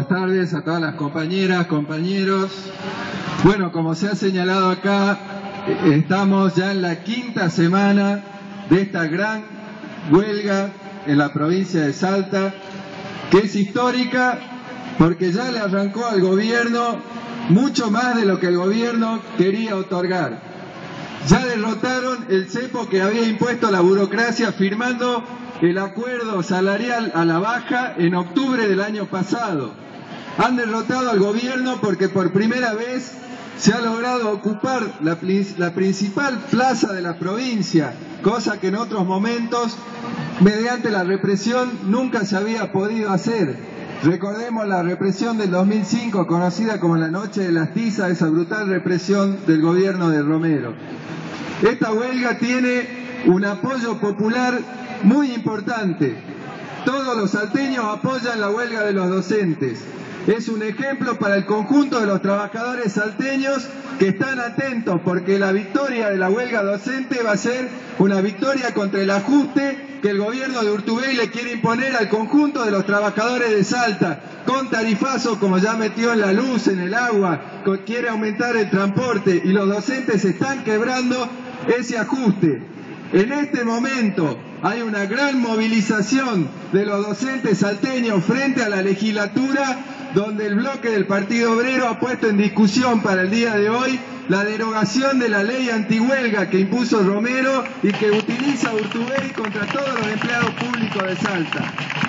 Buenas tardes a todas las compañeras, compañeros. Bueno, como se ha señalado acá, estamos ya en la quinta semana de esta gran huelga en la provincia de Salta, que es histórica porque ya le arrancó al gobierno mucho más de lo que el gobierno quería otorgar. Ya derrotaron el cepo que había impuesto la burocracia firmando el acuerdo salarial a la baja en octubre del año pasado. Han derrotado al gobierno porque por primera vez se ha logrado ocupar la principal plaza de la provincia, cosa que en otros momentos, mediante la represión, nunca se había podido hacer. Recordemos la represión del 2005, conocida como la Noche de las Tizas, esa brutal represión del gobierno de Romero. Esta huelga tiene un apoyo popular muy importante. Todos los salteños apoyan la huelga de los docentes. Es un ejemplo para el conjunto de los trabajadores salteños que están atentos porque la victoria de la huelga docente va a ser una victoria contra el ajuste que el gobierno de Urtubey le quiere imponer al conjunto de los trabajadores de Salta, con tarifazos como ya metió en la luz, en el agua, quiere aumentar el transporte y los docentes están quebrando ese ajuste. En este momento hay una gran movilización de los docentes salteños frente a la legislatura, donde el bloque del Partido Obrero ha puesto en discusión para el día de hoy la derogación de la ley antihuelga que impuso Romero y que utiliza Urtubey contra todos los empleados públicos de Salta.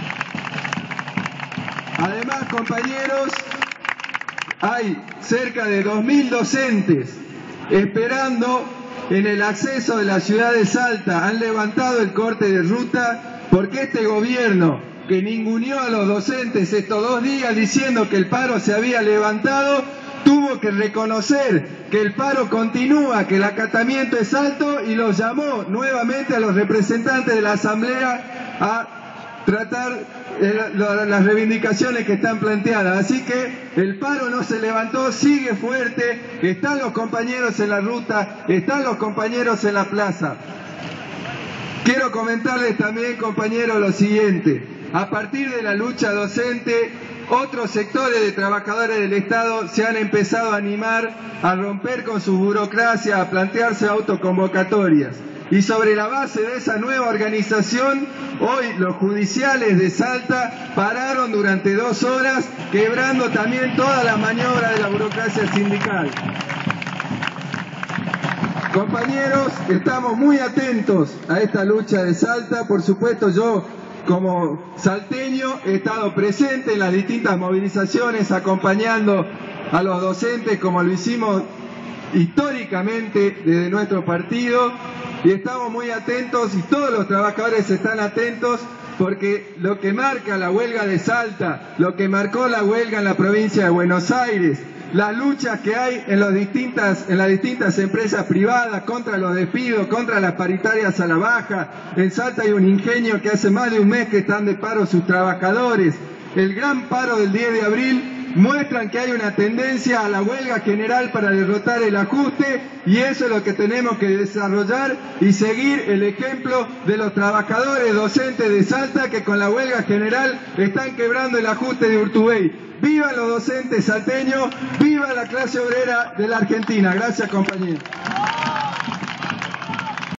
Además, compañeros, hay cerca de 2.000 docentes esperando en el acceso de la ciudad de Salta. Han levantado el corte de ruta porque este gobierno, que ninguneó a los docentes estos 2 días diciendo que el paro se había levantado, tuvo que reconocer que el paro continúa, que el acatamiento es alto y los llamó nuevamente a los representantes de la asamblea a tratar las reivindicaciones que están planteadas. Así que el paro no se levantó, sigue fuerte, están los compañeros en la ruta, están los compañeros en la plaza. Quiero comentarles también, compañeros, lo siguiente. A partir de la lucha docente, otros sectores de trabajadores del Estado se han empezado a animar a romper con su burocracia, a plantearse autoconvocatorias. Y sobre la base de esa nueva organización, hoy los judiciales de Salta pararon durante 2 horas, quebrando también toda la maniobra de la burocracia sindical. Compañeros, estamos muy atentos a esta lucha de Salta. Por supuesto, yo como salteño he estado presente en las distintas movilizaciones acompañando a los docentes como lo hicimos históricamente desde nuestro partido, y estamos muy atentos y todos los trabajadores están atentos porque lo que marca la huelga de Salta, lo que marcó la huelga en la provincia de Buenos Aires, las luchas que hay en las distintas empresas privadas contra los despidos, contra las paritarias a la baja. En Salta hay un ingenio que hace más de un mes que están de paro sus trabajadores. El gran paro del 10 de abril muestran que hay una tendencia a la huelga general para derrotar el ajuste, y eso es lo que tenemos que desarrollar y seguir el ejemplo de los trabajadores docentes de Salta que con la huelga general están quebrando el ajuste de Urtubey. ¡Viva los docentes salteños! ¡Viva la clase obrera de la Argentina! Gracias, compañeros.